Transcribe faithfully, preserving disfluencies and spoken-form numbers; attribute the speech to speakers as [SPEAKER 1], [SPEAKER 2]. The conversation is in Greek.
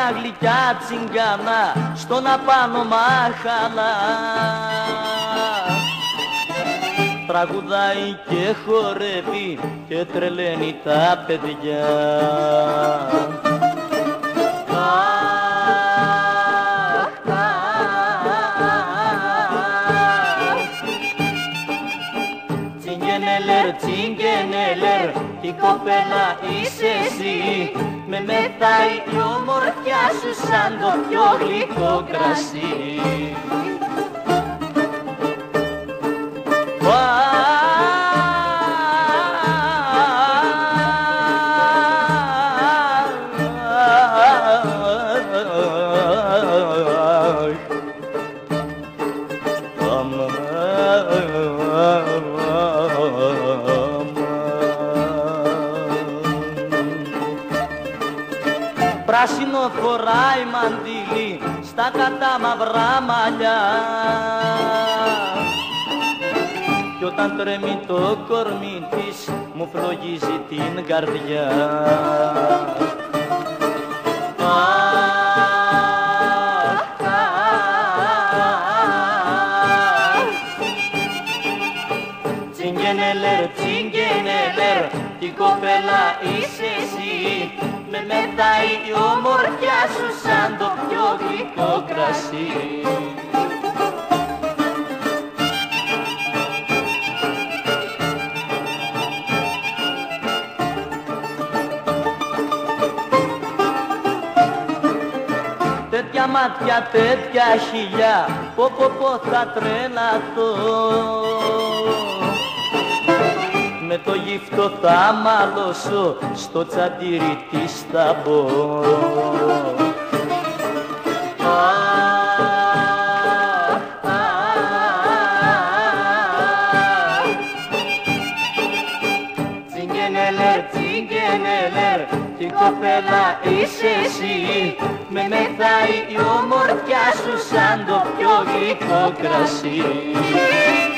[SPEAKER 1] μια γλυκιά τσιγκάνα στον απάνω μάχαλα. Τραγουδάει και χορεύει και τρελαίνει τα παιδιά. Τσιγκενέλερ, τσιγκενέλερ, τι κοπέλα είσαι εσύ, με μετάει η ομορφιά σου σαν το πιο γλυκό κρασί. Πράσινο φοράει μαντίλι στα κατάμαυρα μαλλιά, κι όταν τρέμει το κορμί της μου φλογίζει την καρδιά. Τσιγκενέλερ, τσιγκενέλερ, τι κοπέλα είσαι εσύ, με μετάει η ομορφιά σου σαν το πιο γλυκό κρασί. Τέτοια μάτια, τέτοια χιλιά, πω πω πω θα τρελαθώ. Με το γύφτο θα μαλώσω, στο τσαντήρι της θα μπω. Τσιγκενέλερ, τσιγκενέλερ, τι κοπέλα είσαι εσύ, με μετάει η ομορφιά σου σαν το πιο γλυκό κρασί.